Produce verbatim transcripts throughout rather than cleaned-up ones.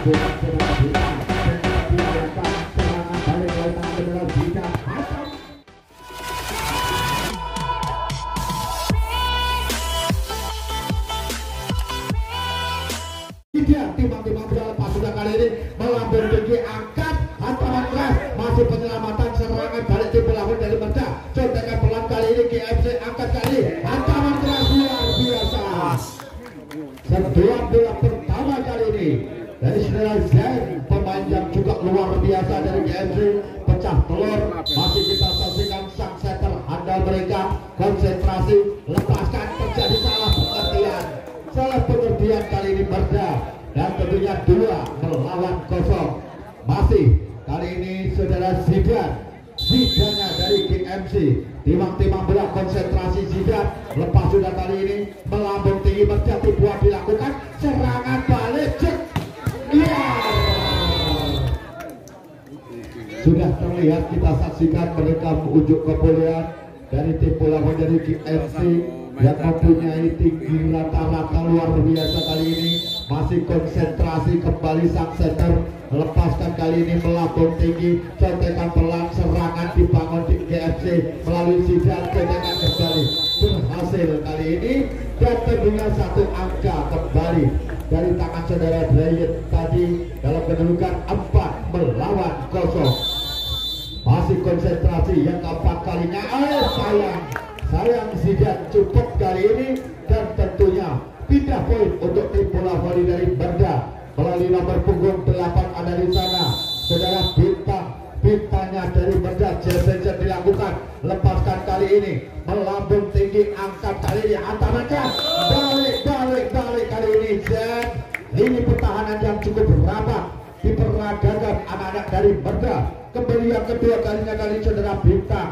melakukan saudara Zidan dengan biarkan serangan balik oleh tangan saudara Zidan. Zidan timbang-timbang bola lepas sudah kali ini melambung tinggi, angkat hantaman keras, masih penyelamatan serangan balik tim bola dari Merda. Contekan pelan kali ini G M C angkat kali hantaman keras luar biasa. Setelah bola pertama kali ini dari saudara Zen, pemain yang juga luar biasa dari G M C, pecah telur. Masih kita saksikan sang setter handal mereka, konsentrasi, lepaskan, terjadi salah pengertian salah pengertian kali ini Merda, dan tentunya dua melawan kosong. Masih kali ini saudara Zidan, Zidannya dari G M C, timang-timang bola konsentrasi Zidan, lepas sudah kali ini melambung tinggi Merda, buat dilakukan serangan balik, cek, iya, sudah terlihat kita saksikan mereka menuju kemuliaan dari tim bola dari G M C yang mempunyai tinggi rata-rata luar biasa. Kali ini masih konsentrasi kembali sang center, lepaskan kali ini melambung tinggi, contekan pelan, serangan dibangun di G M C melalui Zidan, contekan kembali berhasil kali ini, dan tentunya satu angka kembali dari tangan saudara Bryant tadi dalam kedudukan empat melawan kosong. Masih konsentrasi yang keempat kalinya, eh sayang sayang Zidan cukup kali ini, dan tentunya pindah poin untuk tim bola voli dari Merda melalui nomor punggung delapan ada di sana saudara bintang bintangnya dari Merda, Jason dilakukan, lepaskan kali ini melambung tinggi, angkat kali ini antaranya balik balik balik kali ini Zen. Ini pertahanan yang cukup rapat diperagakan anak-anak dari Merda. Kembali yang kedua kalinya kali saudara bintang,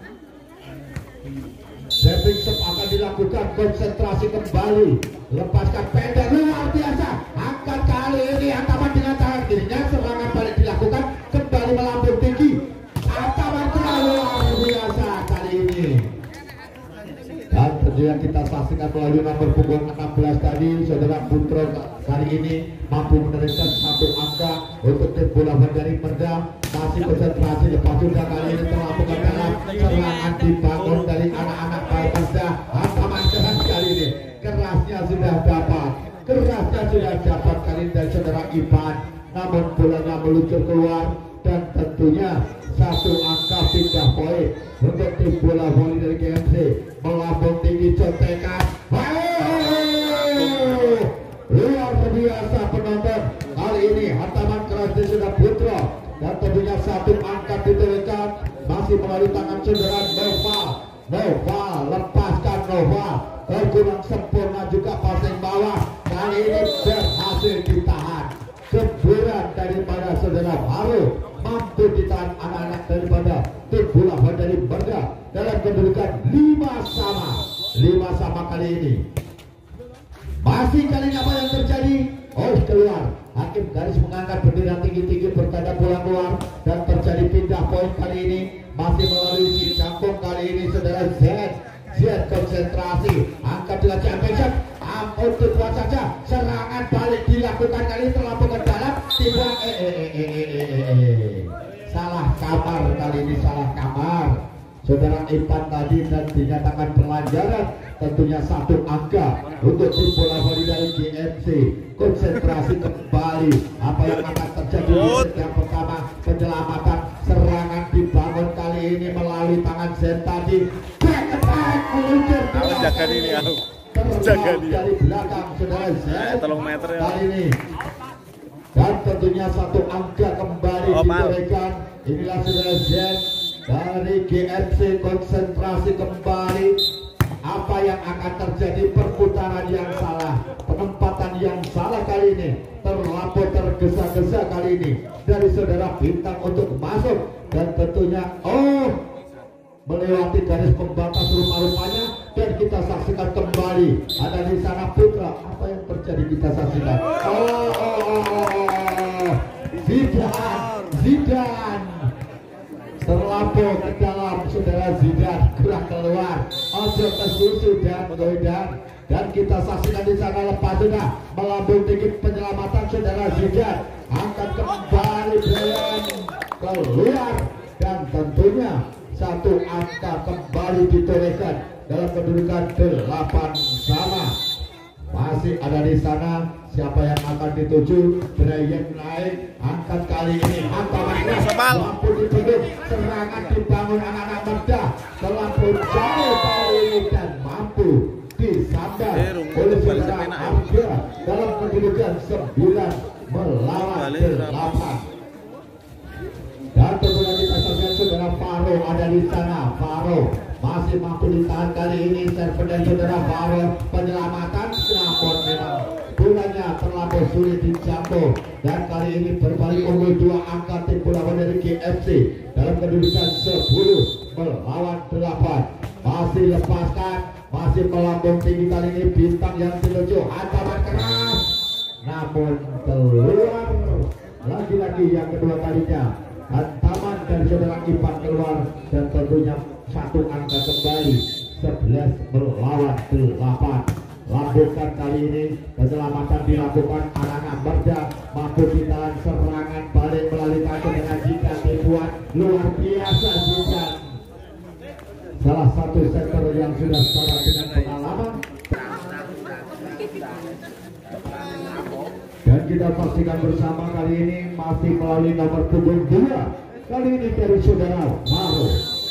setting step akan dilakukan, konsentrasi kembali, lepaskan pendek luar biasa, angkat kali ini hantaman dengan tangan kirinya, serangan balik dilakukan, kembali melambung tinggi, hantaman luar biasa kali ini. Dan tentunya kita saksikan melalui nomor punggung enam belas tadi saudara Putro kali ini mampu meneruskan satu angka untuk tim bola dari Merda. Masih konsentrasi, lepas sudah kali ini terlalu ke dalam, serangan dibangun dari anak-anak Merda, hantaman keras kali ini, kerasnya sudah dapat, kerasnya sudah dapat kali ini dari saudara Ivan, namun bolanya meluncur keluar, dan tentunya satu angka pindah poin untuk tim bola voli dari G M C, melambung tinggi, contekan, wow, luar biasa penonton kali ini, hantaman keras dari saudara Putra, dan tentunya satu angka diteruskan masih melalui tangan saudara Nova. Nova, lepaskan Nova, kurang sempurna juga passing bawah, kali ini berhasil ditahan. Semburan daripada saudara Haru, mampu ditahan anak-anak daripada tim bola dari Merda dalam kedudukan lima sama, lima sama kali ini. Masih kali ini apa yang terjadi? Oh, keluar. Hakim garis mengangkat bendera tinggi-tinggi bertanda bola keluar, dan terjadi pindah poin kali ini masih melalui si campur kali ini saudara Z. Z konsentrasi, angkat dengan championship, untuk buat saja, serangan balik dilakukan kali ini terlalu ke dalam, tiba eh eh eh eh eh eh eh salah kamar kali ini, salah kamar saudara Ipan tadi, dan dinyatakan pelajaran. Tentunya satu angka untuk tim bola voli dari G M C. Konsentrasi kembali, apa yang akan terjadi di set yang pertama, penyelamatan, serangan dibangun kali ini melalui tangan Zen tadi, back attack meluncur jaga ini aku jaga dari belakang saudara Zen meter ya kali ini, dan tentunya satu angka kembali oh, diberikan. Inilah saudara Zen dari G M C, konsentrasi kembali. Apa yang akan terjadi? Perputaran yang salah, penempatan yang salah kali ini, terlampau tergesa-gesa kali ini dari saudara bintang untuk masuk, dan tentunya oh melewati garis pembatas rupa-rupanya, dan kita saksikan kembali ada di sana Putra. Apa yang terjadi kita saksikan? Oh, oh, oh, oh. Zidan, Zidan terlampau ke dalam saudara Zidan, kurang keluar, ojo kesusu dan goyang, dan kita saksikan di sana lepas sudah melambung tinggi penyelamatan saudara Zidan, angkat kembali Brian keluar dan tentunya satu angka kembali ditorehkan dalam kedudukan delapan sama. Masih ada di sana siapa yang akan dituju. Brian naik, angkat kali ini hantaman keras, mampu ditutup, serangan dibangun anak-anak muda, terlampau jauh kali ini dan mampu disambar oleh saudara Arga dalam kedudukan sembilan melawan delapan. Dan tentunya kita saksikan saudara Faro ada di sana. Faro masih mampu ditahan kali ini, serve dari saudara Faro, penyelamatan namun memang bolanya terlalu sulit dijangkau dan kali ini berbalik unggul dua angka tim bola dari G F C dalam kedudukan sepuluh melawan delapan. Masih lepaskan, masih melambung tinggi kali ini bintang yang dituju, hantaman keras namun keluar lagi-lagi yang kedua kalinya. Hantaman dari saudara Ivan keluar dan tentunya satu angka kembali, sebelas melawan delapan. Lambungkan kali ini, penyelamatan dilakukan anak-anak Merda, mampu ditahan serangan balik melalui kaki dengan Jikan dibuat luar biasa. Jikan salah satu sektor yang sudah setara dengan pengalaman. Dan kita pastikan bersama kali ini masih melalui nomor punggung dua. Kali ini dari saudara Faro.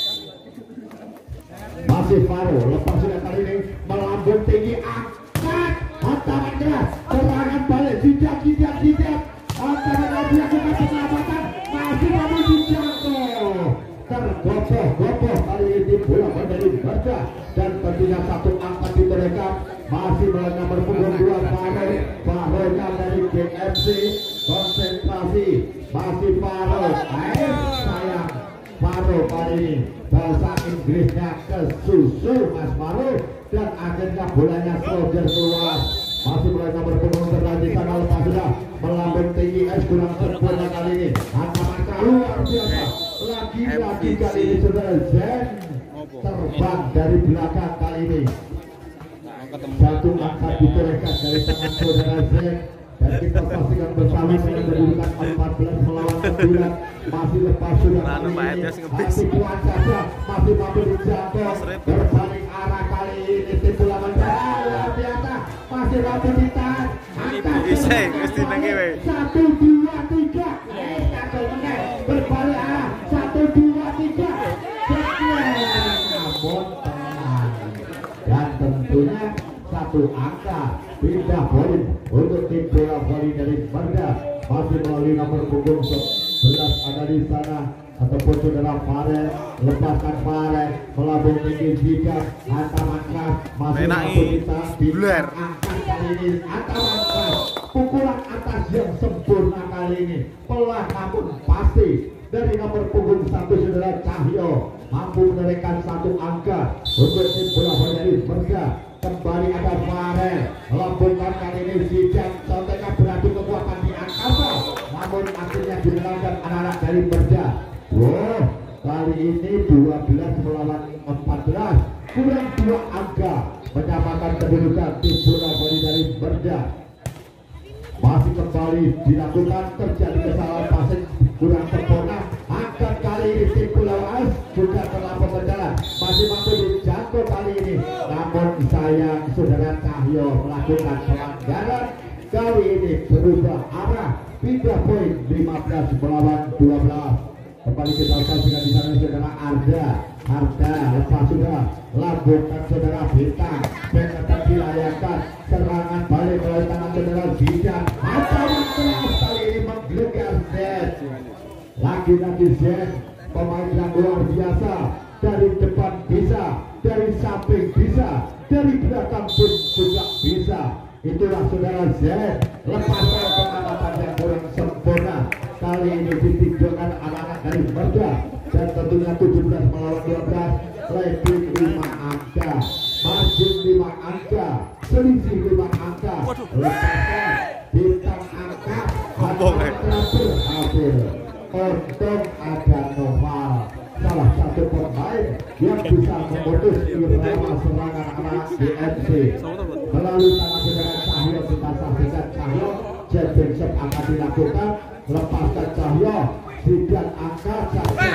Masih Faro, lepas sudah kali ini melambung tinggi, angkat, hantaman keras, serangan balik, tidak, tidak, tidak, hantaman lagi lakukan penyelamatan, masih mampu dijangkau, tergopoh-gopoh kali ini bola dari Merda dan tentunya satu angka ditorehkan. Masih melalui nomor punggung dua Faro, Faro-nya dari G F C, konsentrasi, masih Faro, eh sayang, Faro kali ini bahasa Inggrisnya kesusu Mas Faro dan akhirnya bolanya soldier keluar. Masih melalui nomor punggung sebelah di sana, lepas sudah melambung tinggi, es kurang sempurna kali ini, hantaman keluar biasa, lagi-lagi kali ini saudara Zen terbang dari belakang kali ini. Satu angka ditorehkan dari tangan saudara Zen dan kita pastikan bersama dengan kedudukan empat belas melawan sembilan. Masih lepas sudah kali ini, masih kuat saja, masih mampu dijangkau, berbalik arah kali ini tim bola Merda luar biasa, masih mampu ditahan, angkat satu dua tiga, berbalik arah satu dua tiga, namun tenang dan tentunya satu angka pindah poin untuk tim bola voli dari Merda. Masih melalui nomor punggung sebelas ada di sana ataupun saudara Farel, lepaskan Farel, melambung tinggi Jika, hantaman keras, masih mampu ditahan, angkat kali ini, hantaman keras, pukulan atas yang sempurna kali ini, pelan namun pasti dari nomor punggung satu saudara Cahyo, mampu menorehkan satu angka untuk tim bola voli dari Merda. Kembali ada Farel, lambungkan kali ini Zijak, contekan beradu kekuatan di angkasa, namun akhirnya dimenangkan anak-anak dari Merda. Wow, kali ini dua belas melawan empat belas, kurang dua angka, menyamakan kedudukan tim bola voli dari Merda. Masih kembali dilakukan, terjadi kesalahan passing kurang sempurna, angkat kali ini tim bola as juga terlampau berjalan, masih mampu dijangkau kali ini, namun sayang saudara Cahyo melakukan pelanggaran. Kali ini berubah arah, pindah poin lima belas melawan dua belas. Kembali kita saksikan di sana saudara Arda, Arda lepas sudah, lambungkan saudara Bintang, pengetan dilayangkan, serangan balik melalui tangan saudara Zidan, hantaman keras kali ini menggelegar Zen. Lagi-lagi Zen, pemain yang luar biasa, dari depan bisa, dari samping bisa, dari belakang pun juga bisa. Itulah saudara Zen, lepas pengamatan yang kurang sempurna. Kali ini ditinjaukan anak-anak dari Merda dan tentunya tujuh belas melawan dua belas, leading lima angka, margin lima angka, selisih lima angka, lepaskan Bintang angka, hantaman terakhir hasil. Untung ada Noval, salah satu pemain yang bisa memutus irama serangan anak D M C melalui tangan saudara Cahyo. Kita saksikan Cahyo championship akan dilakukan. Lepaskan Cahyo, Sidan angkat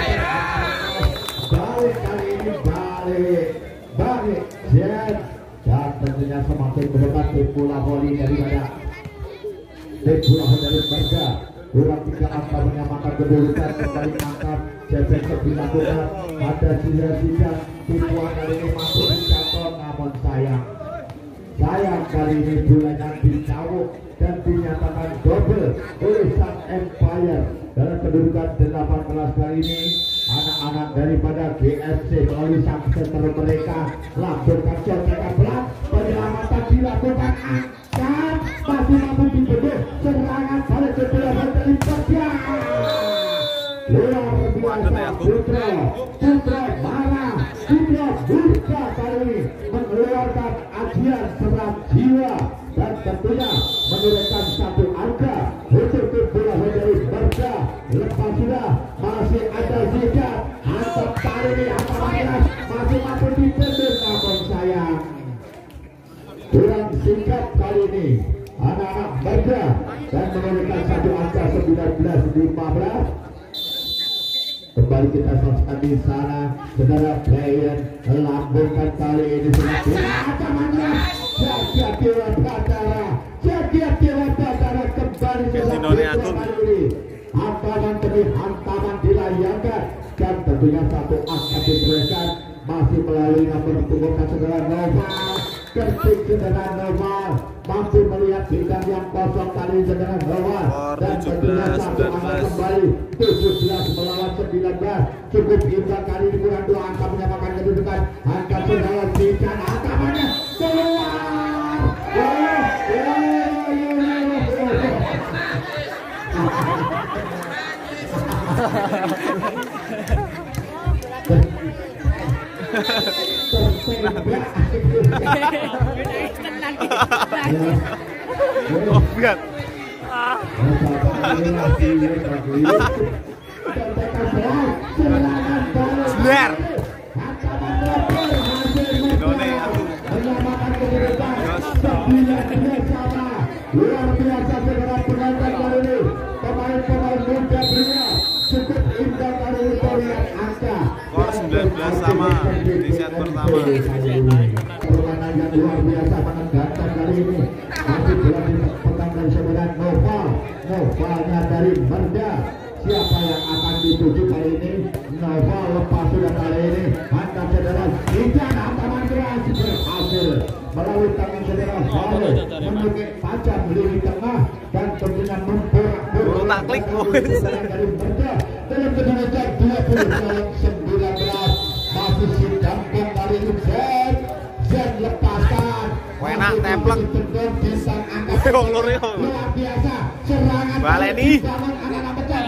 balik kali ini balik balik Jen, dan tentunya semakin mendekat tim bola voli daripada tim bola voli dari Berga. Kurang tiga angka menyamakan kedudukan, kembali angkat championship dilakukan. Ada Sidan Sidan tipuan kali ini mampu dicatat, namun sayang sayang kali ini bulannya dicawuk dan dinyatakan double oleh Sang Empire. Dalam kedudukan delapan belas kali ini, anak-anak daripada G F C melalui sang center mereka lakukan contekan pelan, penyelamatan dilakukan angkat, masih mampu dibendung serangan balik ke bola dari Berga. Luar biasa Putra, Putra marah, Putra burka kali ini mengeluarkan ajian serang jiwa dan tentunya menurunkan satu angka untuk tim bola dari Berga. Lepas sudah masih ada Zidat, atau kali ini Atamangas masih mampu dibendung, namun sayang kurang singkat kali ini anak-anak Berga dan menurunkan satu angka sembilan belas lima belas. Kembali kita saksikan di sana, saudara Brian lambungkan kali ini sebagai Atamangas. Jaga Dewa Batara, Jaga Dewa Batara kembali melakukan kali ini. Hantaman demi hantaman dilayangkan dan tentunya satu angka diberikan masih melalui nomor punggung saudara Nova. Ketik saudara Nova mampu melihat bidang yang kosong kali saudara Nova dan tentunya satu angka kembali tujuh belas melawan sembilan belas. Cukup imbang kali ini, kurang dua angka menyamakan kedudukan. Angka saudara Zidan angkamannya keluar. Oh, oh, luar biasa segera penonton kali ini. Pemain-pemain muda pria cukup indah kali ini terlihat angka sembilan belas sama di set pertama. Permainan yang luar biasa menegangkan kali ini. Masih belum dipegang dari saudara Nova. Novanya dari Berga. Siapa yang akan dituju kali ini? Nova lepas sudah kali ini. Hantar saudara Zidan Atamangas berhasil melalui tangan saudara Faro menukik tajam lini tengah dan tentunya memporak-porak tak klik dari Berga dalam kedudukan dua puluh sembilan belas. Masih Zidan kembali ini Zen Zen lepaskan enak templek bintang angkat luar biasa serangan baleni anak-anak pecah.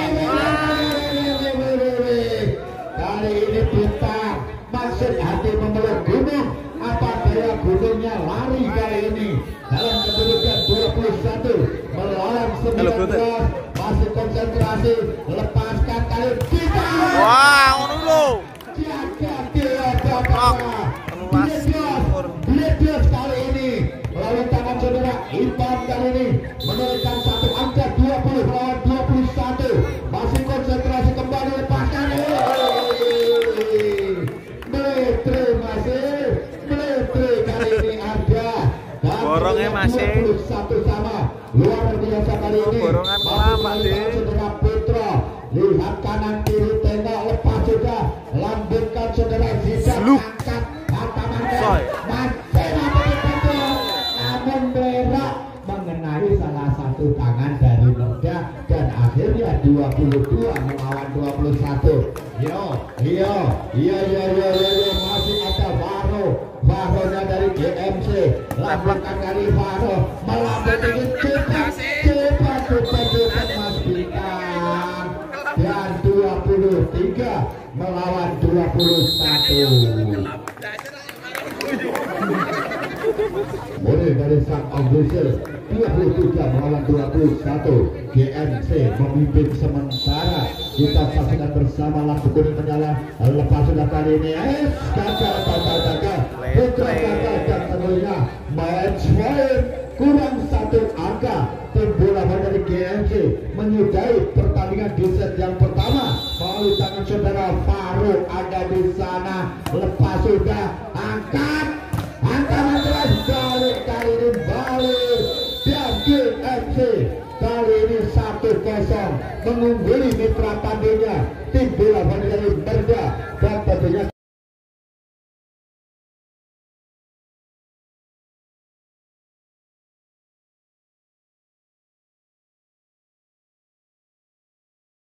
Kali ini bintang maksud hati memeluk gunung. Apa daya gunungnya lari kali ini dalam kedudukan dua puluh satu melawan sembilan belas. Masih konsentrasi, lepaskan kali kita. Wah, dulu Jaga Dewa Batara. Bledos kali ini melalui tangan saudara Ipan kali ini menurunkan satu angka dua puluh melawan dua puluh satu. Masih konsentrasi kembali, lepaskan. Meletre masih meletre kali ini ada. Borongnya masih dua puluh satu sama. Luar biasa kali ini. Borongan lama deh. Saudara Putra lihat kanan kiri tengok, lepas sudah lambungkan saudara Zidan angkat Atamangas masih mampu dipendung, namun berak mengenai salah satu tangan dari Noda dan akhirnya dua puluh dua melawan dua puluh satu. Yo yo yo yo yo yo masih ada Faro. Faronya dari G M C lambungkan kali Faro melambung tinggi cepat cepat cepat cepat Mas Bintang dan dua puluh tiga melawan dua puluh satu. Mulai dari sang official dua puluh tiga melawan dua puluh satu. G M C memimpin sementara. Kita saksikan bersama lampu kuning menyala. Lepas sudah kali ini eh gagal gagal gagal Putra gagal dan tentunya match point kurang satu angka. maka tim bola voli dari G M C menyudahi pertandingan di set yang pertama melalui tangan saudara Faruk ada di sana. Lepas sudah, angkat angkat keras, balik kali ini balik dan G M C kali ini satu kosong mengungguli mitra tandingnya tim bola voli